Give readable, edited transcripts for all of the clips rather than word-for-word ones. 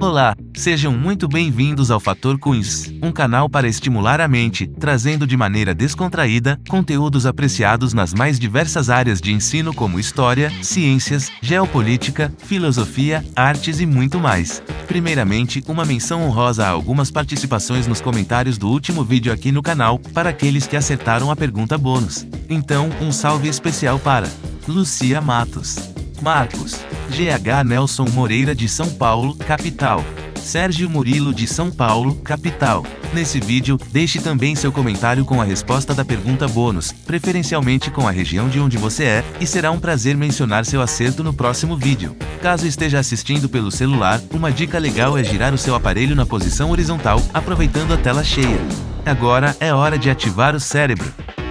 Olá, sejam muito bem-vindos ao Fator Quiz, um canal para estimular a mente, trazendo de maneira descontraída conteúdos apreciados nas mais diversas áreas de ensino como história, ciências, geopolítica, filosofia, artes e muito mais. Primeiramente, uma menção honrosa a algumas participações nos comentários do último vídeo aqui no canal, para aqueles que acertaram a pergunta bônus. Então, um salve especial para Lucia Matos, Marcos, GH Nelson Moreira de São Paulo, capital. Sérgio Murilo de São Paulo, capital. Nesse vídeo, deixe também seu comentário com a resposta da pergunta bônus, preferencialmente com a região de onde você é, e será um prazer mencionar seu acerto no próximo vídeo. Caso esteja assistindo pelo celular, uma dica legal é girar o seu aparelho na posição horizontal, aproveitando a tela cheia. Agora é hora de ativar o cérebro.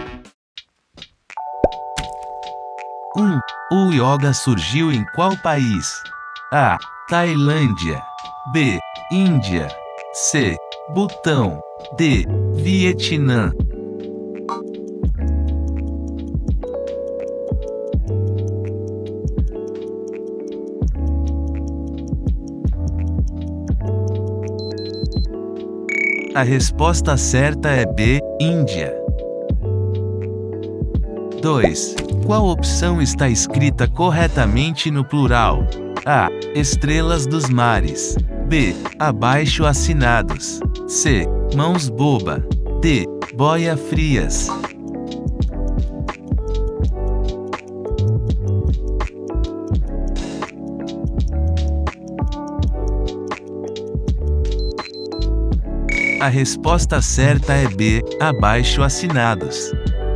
1. O yoga surgiu em qual país? A. Tailândia. B. Índia. C. Butão. D. Vietnã. A resposta certa é B. Índia. 2. Qual opção está escrita corretamente no plural? A. Estrelas dos mares. B. Abaixo assinados. C. Mãos boba. D. Boia frias. A resposta certa é B. Abaixo assinados.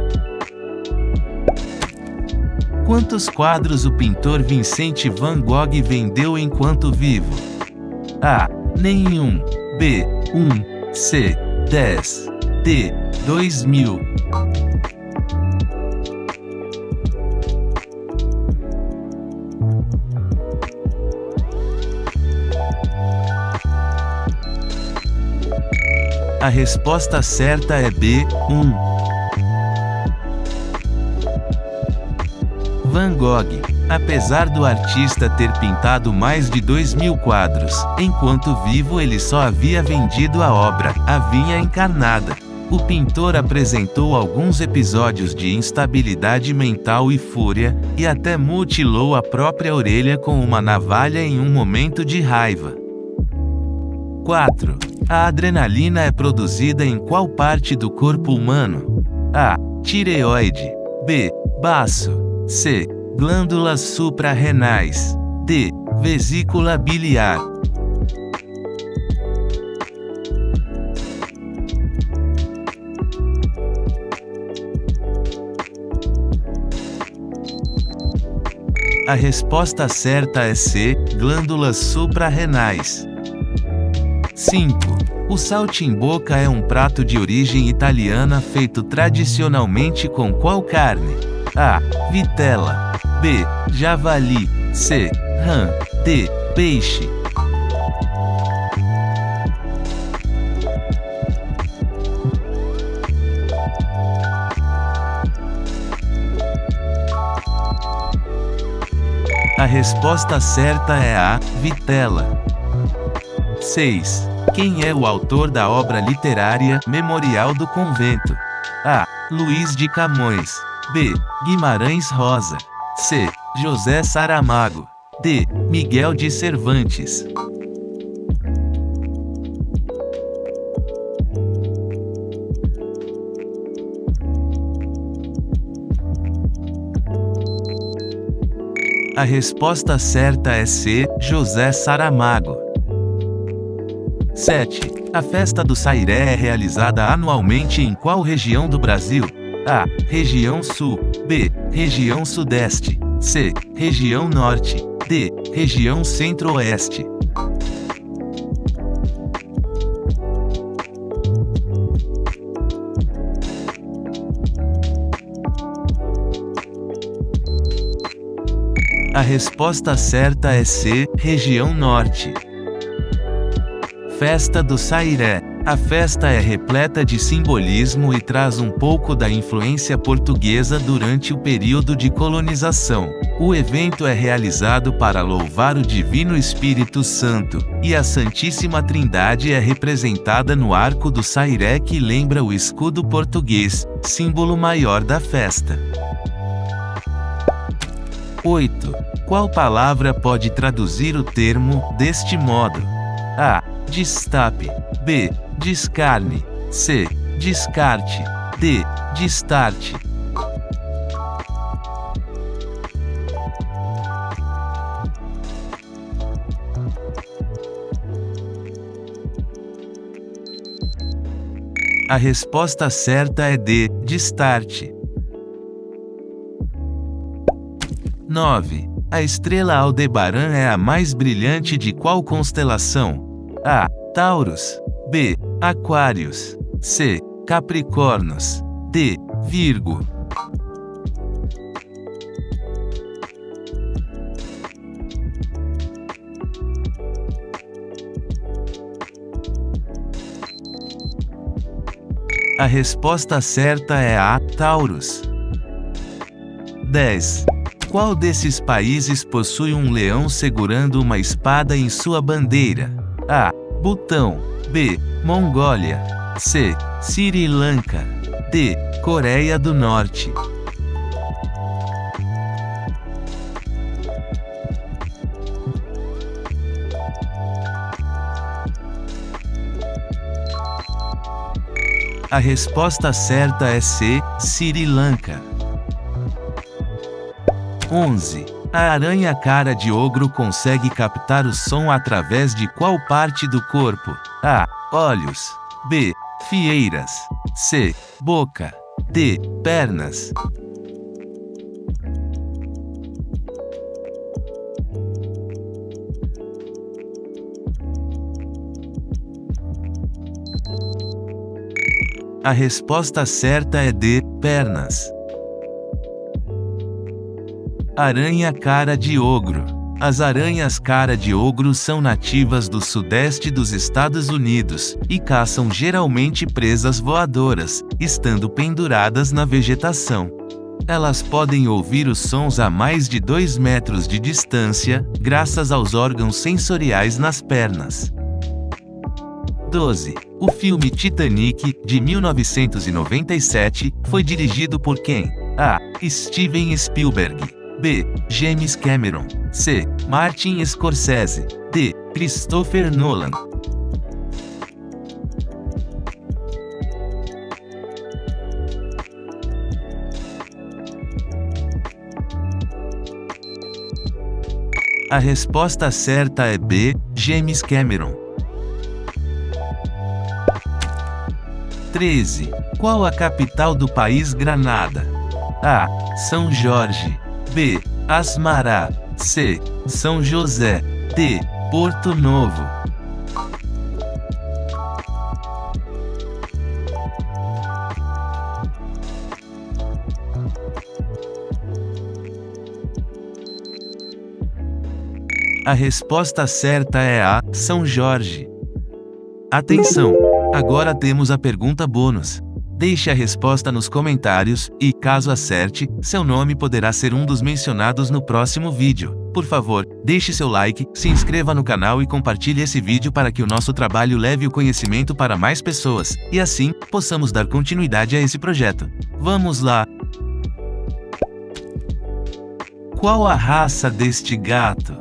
Quantos quadros o pintor Vincent van Gogh vendeu enquanto vivo? A. Nenhum. B. 1. C. 10. D. 2000. A resposta certa é B. 1. Van Gogh. Apesar do artista ter pintado mais de 2000 quadros, enquanto vivo ele só havia vendido a obra, a vinha encarnada. O pintor apresentou alguns episódios de instabilidade mental e fúria, e até mutilou a própria orelha com uma navalha em um momento de raiva. 4. A adrenalina é produzida em qual parte do corpo humano? A. Tireoide. B. Baço. C. Glândulas suprarrenais. D. Vesícula biliar. A resposta certa é C. Glândulas suprarrenais. 5. O saltimbocca é um prato de origem italiana feito tradicionalmente com qual carne? A. Vitela. B. Javali. C. Rã. D. Peixe. A resposta certa é A. Vitela. 6. Quem é o autor da obra literária Memorial do Convento? A. Luís de Camões. B. Guimarães Rosa. C. José Saramago. D. Miguel de Cervantes. A resposta certa é C. José Saramago. 7. A festa do Sairé é realizada anualmente em qual região do Brasil? A. Região Sul. B. Região Sudeste. C. Região Norte. D. Região Centro-Oeste. A resposta certa é C. Região Norte. Festa do Sairé. A festa é repleta de simbolismo e traz um pouco da influência portuguesa durante o período de colonização. O evento é realizado para louvar o Divino Espírito Santo, e a Santíssima Trindade é representada no arco do sairé que lembra o escudo português, símbolo maior da festa. 8. Qual palavra pode traduzir o termo deste modo? A. Destape. B. Descarne. C. Descarte. D. Destarte. A resposta certa é D. Destarte. 9. A estrela Aldebaran é a mais brilhante de qual constelação? A. Taurus. B. Aquários. C. Capricórnios. D. Virgo. A resposta certa é A. Taurus. 10. Qual desses países possui um leão segurando uma espada em sua bandeira? A. Butão. B. Mongólia. C. Sri Lanka. D. Coreia do Norte. A resposta certa é C. Sri Lanka. 11. A aranha cara de ogro consegue captar o som através de qual parte do corpo? A. Olhos. B. Fieiras. C. Boca. D. Pernas. A resposta certa é D. Pernas. Aranha cara de ogro. As aranhas cara de ogro são nativas do sudeste dos Estados Unidos, e caçam geralmente presas voadoras, estando penduradas na vegetação. Elas podem ouvir os sons a mais de 2 metros de distância, graças aos órgãos sensoriais nas pernas. 12. O filme Titanic, de 1997, foi dirigido por quem? A. Steven Spielberg. B. James Cameron. C. Martin Scorsese. D. Christopher Nolan. A resposta certa é B. James Cameron. 13. Qual a capital do país Granada? A. São Jorge. B. Asmará. C. São José. D. Porto Novo. A resposta certa é A. São Jorge. Atenção! Agora temos a pergunta bônus. Deixe a resposta nos comentários, e, caso acerte, seu nome poderá ser um dos mencionados no próximo vídeo. Por favor, deixe seu like, se inscreva no canal e compartilhe esse vídeo para que o nosso trabalho leve o conhecimento para mais pessoas, e assim, possamos dar continuidade a esse projeto. Vamos lá! Qual a raça deste gato?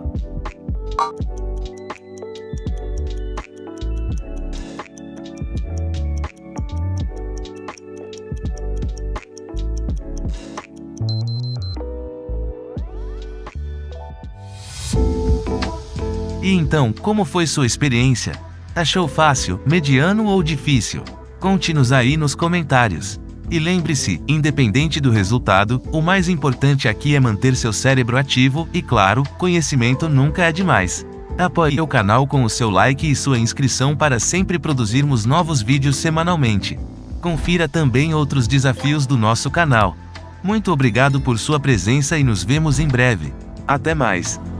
E então, como foi sua experiência? Achou fácil, mediano ou difícil? Conte-nos aí nos comentários. E lembre-se, independente do resultado, o mais importante aqui é manter seu cérebro ativo e, claro, conhecimento nunca é demais. Apoie o canal com o seu like e sua inscrição para sempre produzirmos novos vídeos semanalmente. Confira também outros desafios do nosso canal. Muito obrigado por sua presença e nos vemos em breve. Até mais!